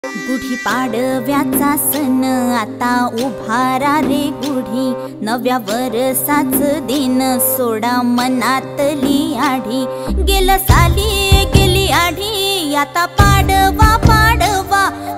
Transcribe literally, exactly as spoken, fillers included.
गुढी पाडव्याचा सण आता उभारा रे गुढी, नव्या वरसाच दिन सोडा मनातली आढी। गेल साली गेली आढी, आता पाडवा पाडवा